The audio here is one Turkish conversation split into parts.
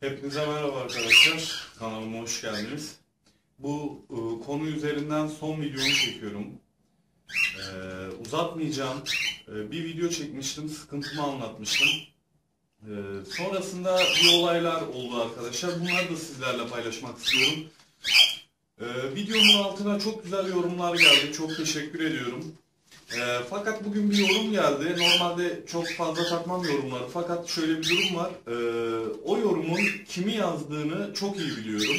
Hepinize merhaba arkadaşlar. Kanalıma hoş geldiniz. Bu konu üzerinden son videomu çekiyorum. Uzatmayacağım. Bir video çekmiştim, sıkıntımı anlatmıştım. Sonrasında bir olaylar oldu arkadaşlar. Bunları da sizlerle paylaşmak istiyorum. Videomun altına çok güzel yorumlar geldi. Çok teşekkür ediyorum. Fakat bugün bir yorum geldi. Normalde çok fazla takmam yorumları. Fakat şöyle bir durum var. O yorumun kimi yazdığını çok iyi biliyorum.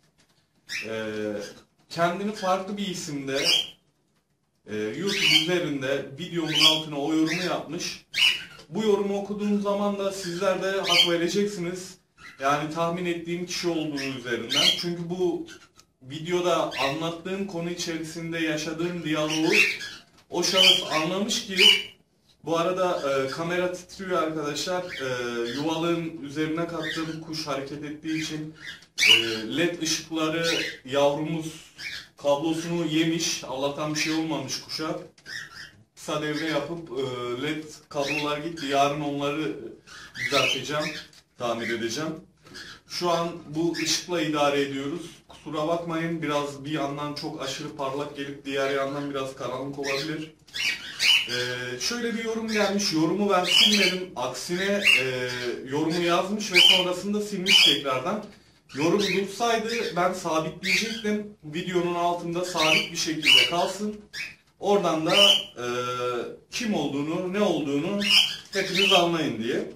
Kendini farklı bir isimde YouTube üzerinde videomun altına o yorumu yapmış. Bu yorumu okuduğum zaman da sizler de hak vereceksiniz. Yani tahmin ettiğim kişi olduğu üzerinden. Çünkü bu videoda anlattığım konu içerisinde yaşadığım diyaloğu o şahıs anlamış ki, bu arada kamera titriyor arkadaşlar. Yuvalığın üzerine kattığım kuş hareket ettiği için led ışıkları yavrumuz kablosunu yemiş. Allah'tan bir şey olmamış kuşa. Kısa devre yapıp led kablolar gitti. Yarın onları düzelteceğim, tamir edeceğim. Şu an bu ışıkla idare ediyoruz. Kusura bakmayın, biraz bir yandan çok aşırı parlak gelip diğer yandan biraz karanlık olabilir. Şöyle bir yorum gelmiş. Yorumu ben silmedim. Aksine yorumu yazmış ve sonrasında silmiş tekrardan. Yorum dursaydı ben sabitleyecektim. Videonun altında sabit bir şekilde kalsın. Oradan da kim olduğunu, ne olduğunu hepiniz anlayın diye.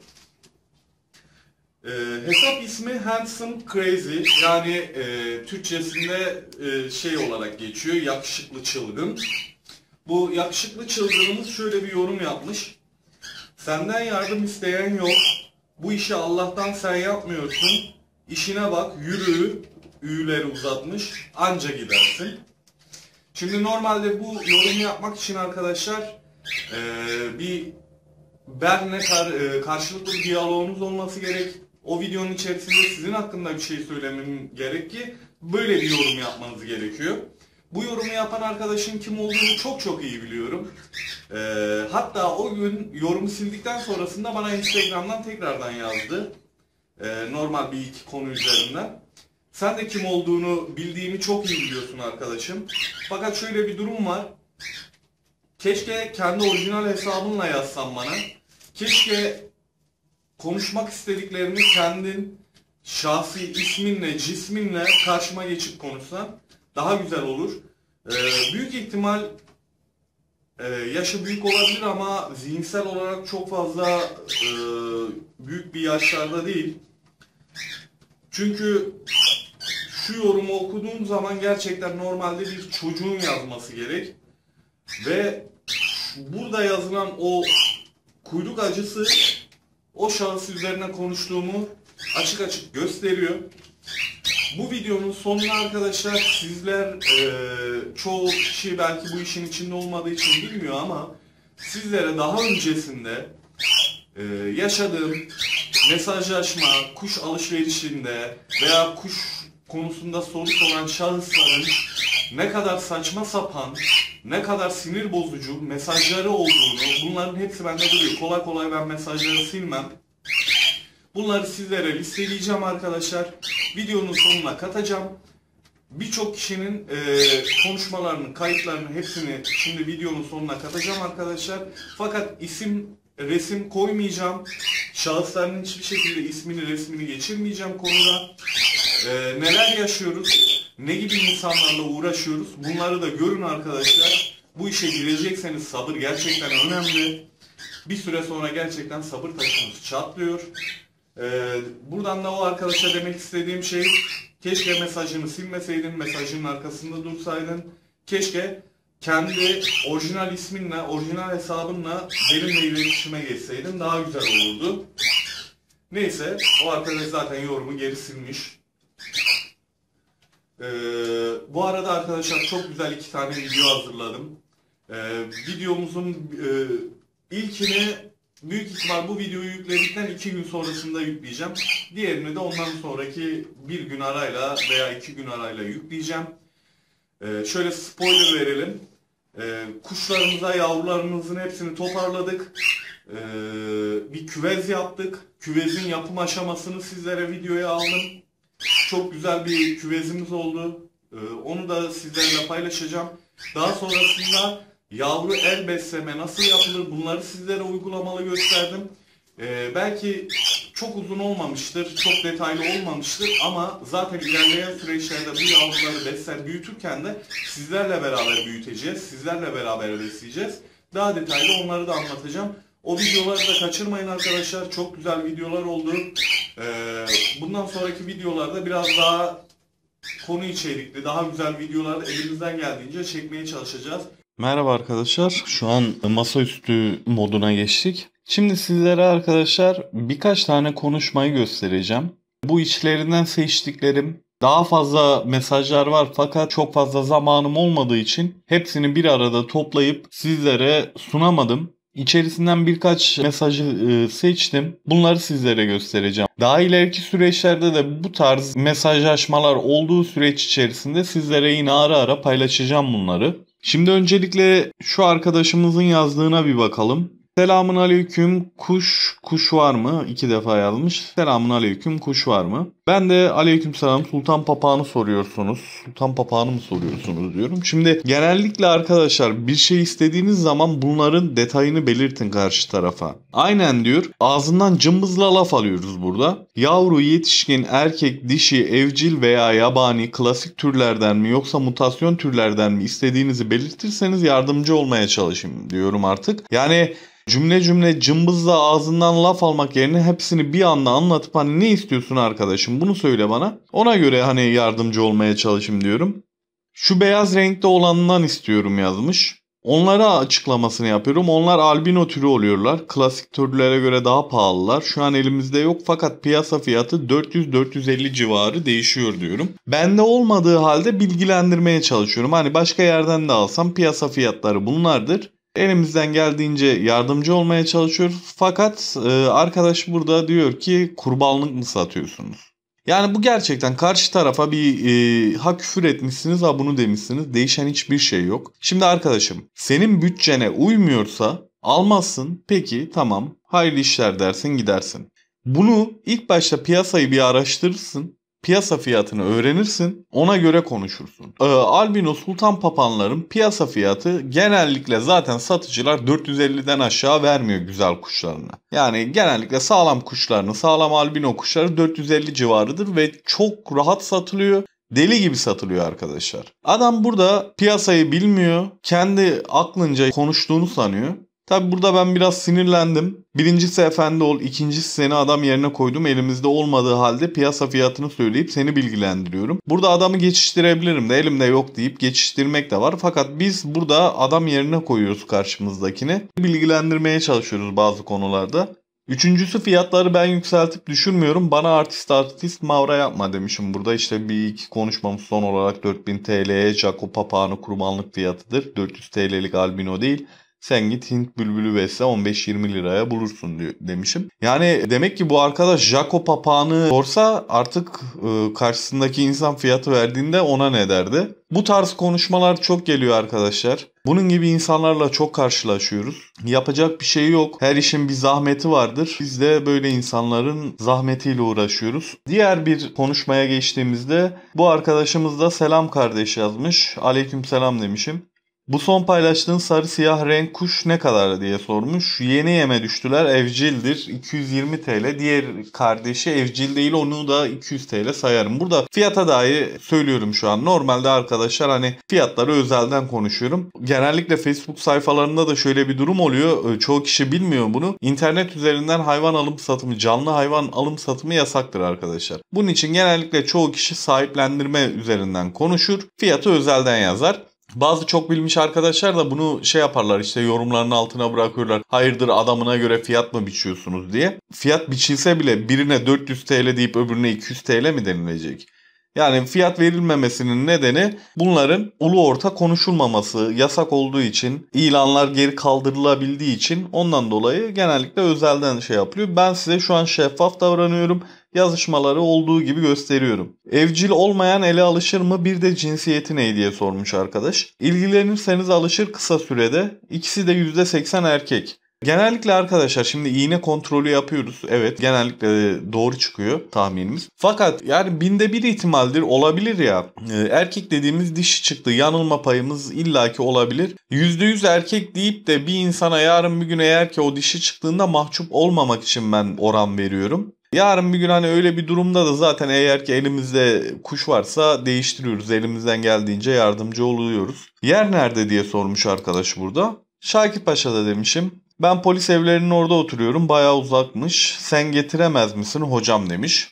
Hesap ismi Handsome Crazy, yani Türkçesinde şey olarak geçiyor, yakışıklı çılgın. Bu yakışıklı çılgınımız şöyle bir yorum yapmış. Senden yardım isteyen yok, bu işi Allah'tan sen yapmıyorsun, işine bak, yürü, ü'leri uzatmış, anca gidersin. Şimdi normalde bu yorumu yapmak için arkadaşlar bir benle karşılıklı bir diyaloğunuz olması gerek. O videonun içerisinde sizin hakkında bir şey söylemem gerek ki böyle bir yorum yapmanız gerekiyor. Bu yorumu yapan arkadaşın kim olduğunu çok iyi biliyorum. Hatta o gün yorumu sildikten sonrasında bana Instagram'dan tekrardan yazdı. Normal bir iki konu üzerinden. Sen de kim olduğunu bildiğimi çok iyi biliyorsun arkadaşım. Fakat şöyle bir durum var. Keşke kendi orijinal hesabınla yazsan bana. Keşke konuşmak istediklerini kendin şahsi isminle, cisminle karşıma geçip konuşsan daha güzel olur. Büyük ihtimal yaşı büyük olabilir ama zihinsel olarak çok fazla büyük bir yaşlarda değil. Çünkü şu yorumu okuduğum zaman gerçekten normalde bir çocuğun yazması gerek. Ve burada yazılan o kuyruk acısı o şahıs üzerine konuştuğumu açık gösteriyor. Bu videonun sonuna arkadaşlar sizler çoğu kişi belki bu işin içinde olmadığı için bilmiyor ama sizlere daha öncesinde yaşadığım mesajlaşma, kuş alışverişinde veya kuş konusunda soru soran şahısların ne kadar saçma sapan, ne kadar sinir bozucu mesajları olduğunu, bunların hepsi bende duruyor. Kolay kolay ben mesajları silmem. Bunları sizlere listeleyeceğim arkadaşlar. Videonun sonuna katacağım. Birçok kişinin konuşmalarını, kayıtlarını hepsini şimdi videonun sonuna katacağım arkadaşlar. Fakat isim, resim koymayacağım. Şahısların hiçbir şekilde ismini, resmini geçirmeyeceğim konuda. Neler yaşıyoruz, ne gibi insanlarla uğraşıyoruz, bunları da görün arkadaşlar. Bu işe girecekseniz sabır gerçekten önemli. Bir süre sonra gerçekten sabır taşınız çatlıyor. Buradan da o arkadaşa demek istediğim şey, keşke mesajını silmeseydin, mesajının arkasında dursaydın. Keşke kendi orijinal isminle, orijinal hesabınla benimle iletişime geçseydin, daha güzel olurdu. Neyse, o arkadaş zaten yorumu geri silmiş. Bu arada arkadaşlar çok güzel iki tane video hazırladım. Videomuzun ilkini büyük ihtimal bu videoyu yükledikten 2 gün sonrasında yükleyeceğim. Diğerini de ondan sonraki 1 gün arayla veya 2 gün arayla yükleyeceğim. Şöyle spoiler verelim. Kuşlarımıza, yavrularımızın hepsini toparladık. bir küvez yaptık. Küvezin yapım aşamasını sizlere videoya aldım. Çok güzel bir küvezimiz oldu. Onu da sizlerle paylaşacağım. Daha sonrasında yavru el besleme nasıl yapılır bunları sizlere uygulamalı gösterdim. Belki çok uzun olmamıştır, çok detaylı olmamıştır ama zaten ilerleyen süreçlerde bu yavruları besler büyütürken de sizlerle beraber büyüteceğiz, sizlerle beraber besleyeceğiz. Daha detaylı onları da anlatacağım. O videoları da kaçırmayın arkadaşlar. Çok güzel videolar oldu. Bundan sonraki videolarda biraz daha konu içerikli, daha güzel videolar elimizden geldiğince çekmeye çalışacağız. Merhaba arkadaşlar. Şu an masaüstü moduna geçtik. Şimdi sizlere arkadaşlar birkaç tane konuşmayı göstereceğim. Bu içlerinden seçtiklerim. Daha fazla mesajlar var fakat çok fazla zamanım olmadığı için hepsini bir arada toplayıp sizlere sunamadım. İçerisinden birkaç mesajı seçtim. Bunları sizlere göstereceğim. Daha ileriki süreçlerde de bu tarz mesajlaşmalar olduğu süreç içerisinde sizlere yine ara ara paylaşacağım bunları. Şimdi öncelikle şu arkadaşımızın yazdığına bir bakalım. Selamun aleyküm, kuş var mı? 2 defa yazmış. Selamun aleyküm, kuş var mı? Ben de aleyküm selam, sultan papağanı soruyorsunuz. Sultan papağanı mı soruyorsunuz diyorum. Şimdi genellikle arkadaşlar bir şey istediğiniz zaman bunların detayını belirtin karşı tarafa. Aynen diyor. Ağzından cımbızla laf alıyoruz burada. Yavru, yetişkin, erkek, dişi, evcil veya yabani, klasik türlerden mi yoksa mutasyon türlerden mi istediğinizi belirtirseniz yardımcı olmaya çalışayım diyorum artık. Yani cümle cümle cımbızla ağzından laf almak yerine hepsini bir anda anlatıp hani ne istiyorsun arkadaşım bunu söyle bana. Ona göre hani yardımcı olmaya çalışayım diyorum. Şu beyaz renkte olanından istiyorum yazmış. Onlara açıklamasını yapıyorum. Onlar albino türü oluyorlar. Klasik türlere göre daha pahalılar. Şu an elimizde yok fakat piyasa fiyatı 400-450 civarı değişiyor diyorum. Bende olmadığı halde bilgilendirmeye çalışıyorum. Hani başka yerden de alsam piyasa fiyatları bunlardır. Elimizden geldiğince yardımcı olmaya çalışıyoruz. Fakat arkadaş burada diyor ki kurbanlık mı satıyorsunuz? Yani bu gerçekten karşı tarafa bir ha küfür etmişsiniz ha bunu demişsiniz. Değişen hiçbir şey yok. Şimdi arkadaşım senin bütçene uymuyorsa almazsın. Peki tamam hayırlı işler dersin gidersin. Bunu ilk başta piyasayı bir araştırırsın. Piyasa fiyatını öğrenirsin, ona göre konuşursun. Albino sultan papağanların piyasa fiyatı genellikle zaten satıcılar 450'den aşağı vermiyor güzel kuşlarına. Yani genellikle sağlam kuşlarını, sağlam albino kuşları 450 civarıdır ve çok rahat satılıyor. Deli gibi satılıyor arkadaşlar. Adam burada piyasayı bilmiyor, kendi aklınca konuştuğunu sanıyor. Tabi burada ben biraz sinirlendim. Birincisi efendi ol, ikincisi seni adam yerine koydum. Elimizde olmadığı halde piyasa fiyatını söyleyip seni bilgilendiriyorum. Burada adamı geçiştirebilirim de elimde yok deyip geçiştirmek de var. Fakat biz burada adam yerine koyuyoruz karşımızdakini. Bilgilendirmeye çalışıyoruz bazı konularda. Üçüncüsü fiyatları ben yükseltip düşürmüyorum. Bana artist mavra yapma demişim burada. İşte bir iki konuşmamız son olarak 4000 TL'ye Jaco papağanı kurbanlık fiyatıdır. 400 TL'lik albino değil. Sen git Hint bülbülü besle 15-20 liraya bulursun diyor, demişim. Yani demek ki bu arkadaş Jaco papağanı sorsa artık karşısındaki insan fiyatı verdiğinde ona ne derdi? Bu tarz konuşmalar çok geliyor arkadaşlar. Bunun gibi insanlarla çok karşılaşıyoruz. Yapacak bir şey yok. Her işin bir zahmeti vardır. Biz de böyle insanların zahmetiyle uğraşıyoruz. Diğer bir konuşmaya geçtiğimizde bu arkadaşımız da selam kardeş yazmış. Aleykümselam demişim. Bu son paylaştığın sarı siyah renk kuş ne kadar diye sormuş. Yeni yeme düştüler, evcildir, 220 TL. Diğer kardeşi evcil değil, onu da 200 TL sayarım. Burada fiyata dahi söylüyorum şu an. Normalde arkadaşlar hani fiyatları özelden konuşuyorum. Genellikle Facebook sayfalarında da şöyle bir durum oluyor. Çoğu kişi bilmiyor bunu. İnternet üzerinden hayvan alım satımı, canlı hayvan alım satımı yasaktır arkadaşlar. Bunun için genellikle çoğu kişi sahiplendirme üzerinden konuşur. Fiyatı özelden yazar. Bazı çok bilmiş arkadaşlar da bunu yaparlar, işte yorumların altına bırakıyorlar. Hayırdır adamına göre fiyat mı biçiyorsunuz diye. Fiyat biçilse bile birine 400 TL deyip öbürüne 200 TL mi denilecek? Yani fiyat verilmemesinin nedeni bunların ulu orta konuşulmaması, yasak olduğu için, ilanlar geri kaldırılabildiği için, ondan dolayı genellikle özelden yapılıyor. Ben size şu an şeffaf davranıyorum. Yazışmaları olduğu gibi gösteriyorum. Evcil olmayan ele alışır mı? Bir de cinsiyeti ne diye sormuş arkadaş. İlgilenirseniz alışır kısa sürede. İkisi de %80 erkek. Genellikle arkadaşlar şimdi iğne kontrolü yapıyoruz. Evet, genellikle doğru çıkıyor tahminimiz. Fakat yani binde bir ihtimaldir, olabilir ya. Erkek dediğimiz dişi çıktı. Yanılma payımız illaki olabilir. %100 erkek deyip de bir insana yarın bir gün eğer ki o dişi çıktığında mahcup olmamak için ben oran veriyorum. Yarın bir gün hani öyle bir durumda da zaten eğer ki elimizde kuş varsa değiştiriyoruz. Elimizden geldiğince yardımcı oluyoruz. Yer nerede diye sormuş arkadaş burada. Şakirpaşa'da demişim. Ben polis evlerinin orada oturuyorum. Bayağı uzakmış. Sen getiremez misin hocam demiş.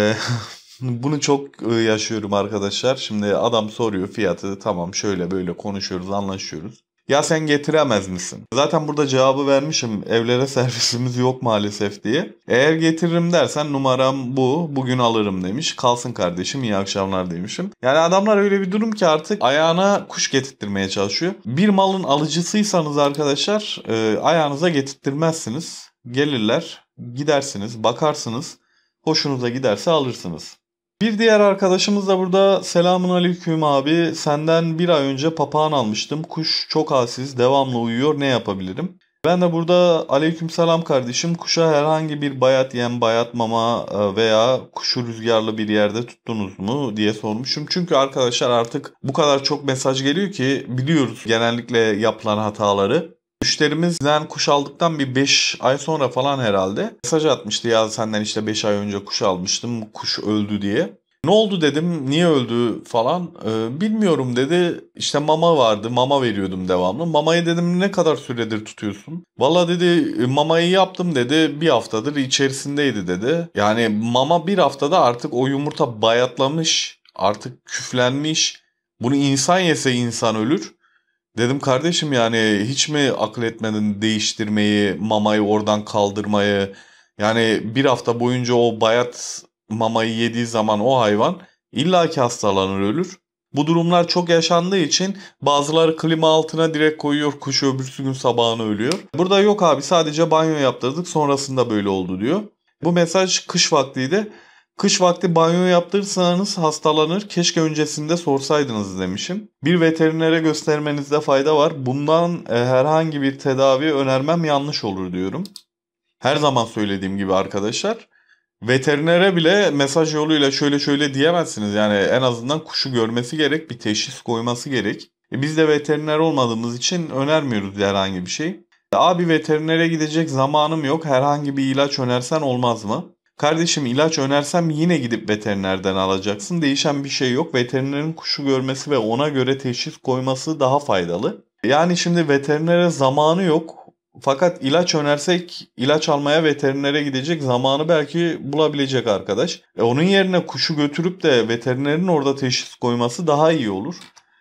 Bunu çok yaşıyorum arkadaşlar. Şimdi adam soruyor fiyatı. Tamam şöyle böyle konuşuyoruz, anlaşıyoruz. Ya sen getiremez misin? Zaten burada cevabı vermişim. Evlere servisimiz yok maalesef diye. Eğer getiririm dersen numaram bu. Bugün alırım demiş. Kalsın kardeşim, iyi akşamlar demişim. Yani adamlar öyle bir durum ki artık ayağına kuş getirtmeye çalışıyor. Bir malın alıcısıysanız arkadaşlar ayağınıza getirtmezsiniz. Gelirler, gidersiniz, bakarsınız. Hoşunuza giderse alırsınız. Bir diğer arkadaşımız da burada. Selamun aleyküm abi. Senden bir ay önce papağan almıştım. Kuş çok halsiz, devamlı uyuyor. Ne yapabilirim? Ben de burada aleyküm selam kardeşim. Kuşa herhangi bir bayat yem, bayat mama veya kuşu rüzgarlı bir yerde tuttunuz mu diye sormuşum. Çünkü arkadaşlar artık bu kadar çok mesaj geliyor ki biliyoruz genellikle yapılan hataları. Müşterimizden kuş aldıktan bir 5 ay sonra falan herhalde mesaj atmıştı. Ya senden işte 5 ay önce kuş almıştım. Kuş öldü diye. Ne oldu dedim. Niye öldü falan. Bilmiyorum dedi. İşte mama vardı. Mama veriyordum devamlı. Mamayı dedim ne kadar süredir tutuyorsun? Valla dedi mamayı yaptım dedi. Bir haftadır içerisindeydi dedi. Yani mama bir haftada artık o yumurta bayatlamış. Artık küflenmiş. Bunu insan yese insan ölür. Dedim kardeşim yani hiç mi akıl etmedin değiştirmeyi, mamayı oradan kaldırmayı? Yani bir hafta boyunca o bayat mamayı yediği zaman o hayvan illaki hastalanır, ölür. Bu durumlar çok yaşandığı için bazıları klima altına direkt koyuyor, kuş öbürsü gün sabahına ölüyor. Burada yok abi sadece banyo yaptırdık sonrasında böyle oldu diyor. Bu mesaj kış vaktiydi. Kış vakti banyo yaptırırsanız hastalanır. Keşke öncesinde sorsaydınız demişim. Bir veterinere göstermenizde fayda var. Bundan herhangi bir tedavi önermem yanlış olur diyorum. Her zaman söylediğim gibi arkadaşlar. Veterinere bile mesaj yoluyla şöyle şöyle diyemezsiniz. Yani en azından kuşu görmesi gerek, bir teşhis koyması gerek. Biz de veteriner olmadığımız için önermiyoruz herhangi bir şey. Abi veterinere gidecek zamanım yok. Herhangi bir ilaç önersen olmaz mı? Kardeşim ilaç önersem yine gidip veterinerden alacaksın. Değişen bir şey yok. Veterinerin kuşu görmesi ve ona göre teşhis koyması daha faydalı. Yani şimdi veterinere zamanı yok. Fakat ilaç önersek ilaç almaya veterinere gidecek zamanı belki bulabilecek arkadaş. Onun yerine kuşu götürüp de veterinerin orada teşhis koyması daha iyi olur.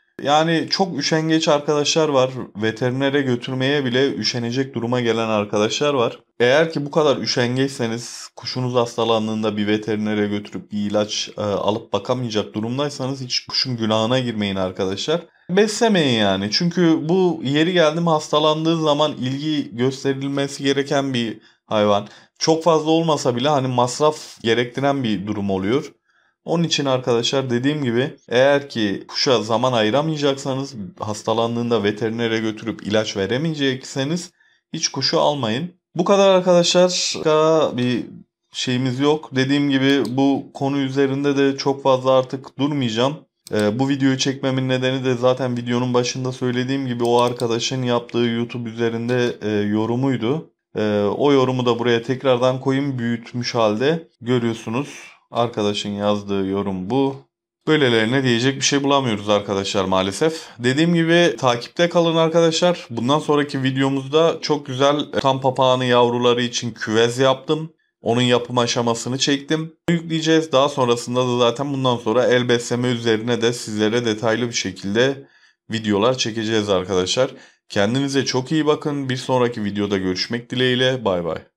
Yani çok üşengeç arkadaşlar var. Veterinere götürmeye bile üşenecek duruma gelen arkadaşlar var. Eğer ki bu kadar üşengeçseniz kuşunuz hastalandığında bir veterinere götürüp bir ilaç alıp bakamayacak durumdaysanız hiç kuşun günahına girmeyin arkadaşlar. Beslemeyin yani. Çünkü bu yeri geldi mi hastalandığı zaman ilgi gösterilmesi gereken bir hayvan. Çok fazla olmasa bile hani masraf gerektiren bir durum oluyor. Onun için arkadaşlar dediğim gibi eğer ki kuşa zaman ayıramayacaksanız hastalandığında veterinere götürüp ilaç veremeyecekseniz hiç kuşu almayın. Bu kadar arkadaşlar. Başka bir şeyimiz yok. Dediğim gibi bu konu üzerinde de çok fazla artık durmayacağım. Bu videoyu çekmemin nedeni de zaten videonun başında söylediğim gibi o arkadaşın yaptığı YouTube üzerinde yorumuydu. O yorumu da buraya tekrardan koyayım büyütmüş halde görüyorsunuz. Arkadaşın yazdığı yorum bu. Böylelerine diyecek bir şey bulamıyoruz arkadaşlar maalesef. Dediğim gibi takipte kalın arkadaşlar. Bundan sonraki videomuzda çok güzel tam papağanı yavruları için küvez yaptım. Onun yapım aşamasını çektim. Yükleyeceğiz. Daha sonrasında da zaten bundan sonra el besleme üzerine de sizlere detaylı bir şekilde videolar çekeceğiz arkadaşlar. Kendinize çok iyi bakın. Bir sonraki videoda görüşmek dileğiyle. Bay bay.